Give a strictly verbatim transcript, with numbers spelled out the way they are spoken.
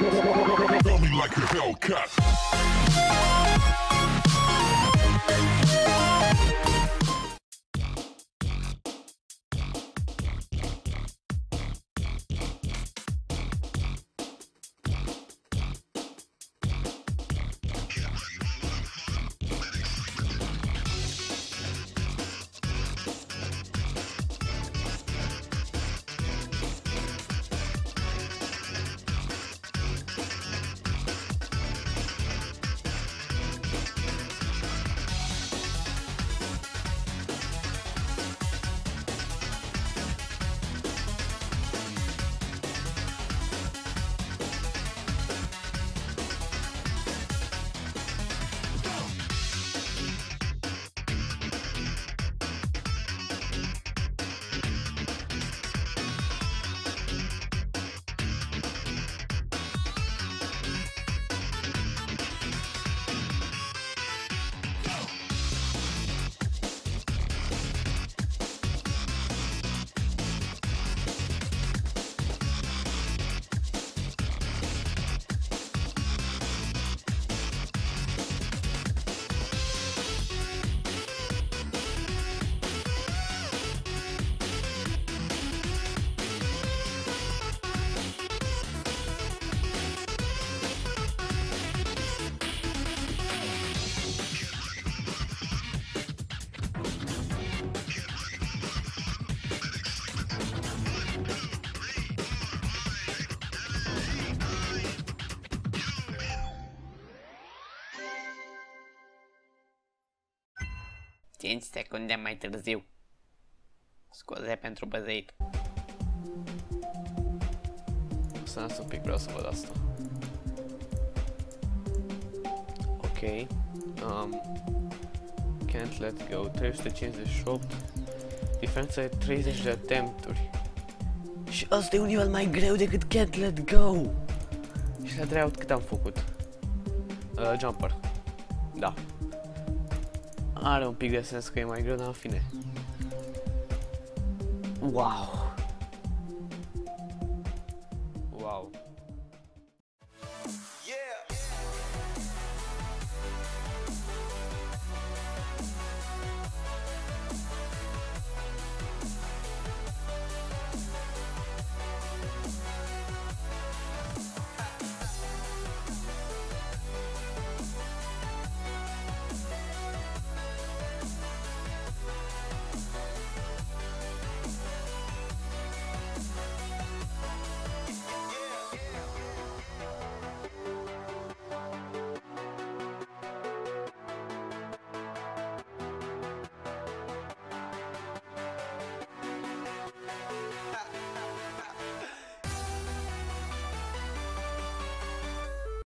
Got me like a Hellcat. cinci secunde mai târziu. Scuze pentru băzeit. Să las un pic, vreau să văd asta. Ok. Um, can't let go. trei sute cincizeci și opt. Diferența e treizeci de attempturi. Și ăsta e un nivel mai greu decât can't let go. Și la treia cât am făcut? Uh, jumper. Da. Are un pic de sens că e mai greu, dar în fine. Wow!